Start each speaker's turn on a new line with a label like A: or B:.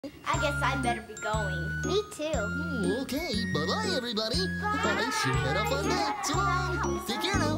A: I guess I better be going. Me too.
B: Okay, bye-bye, everybody. I sure had a fun day. So long. Take care now.